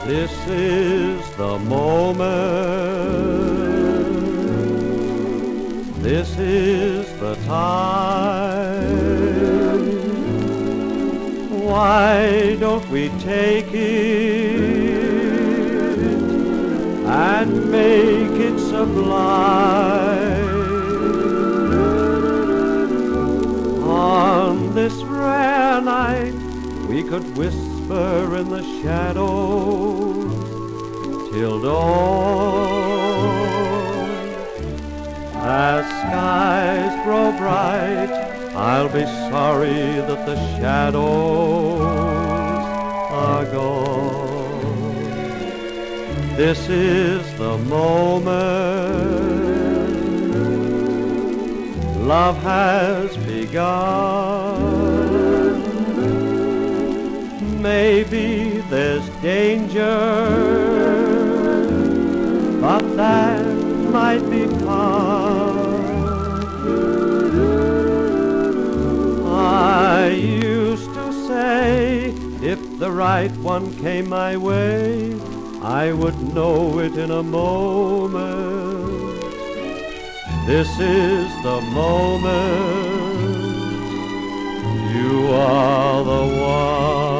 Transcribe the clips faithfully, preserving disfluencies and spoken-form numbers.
This is the moment, this is the time. Why don't we take it and make it sublime? On this rare night we could whisper in the shadows till dawn. As skies grow bright, I'll be sorry that the shadows are gone. This is the moment, love has begun. Maybe there's danger, but that might be fun. I used to say, if the right one came my way, I would know it in a moment. This is the moment, you are the one.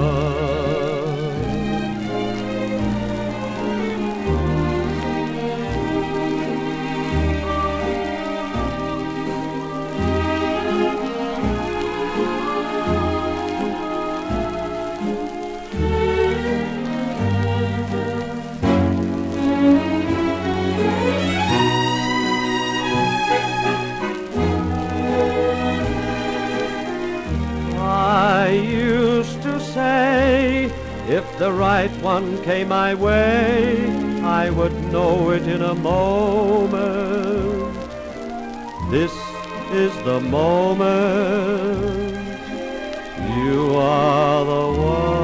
I used to say, if the right one came my way, I would know it in a moment. This is the moment, you are the one.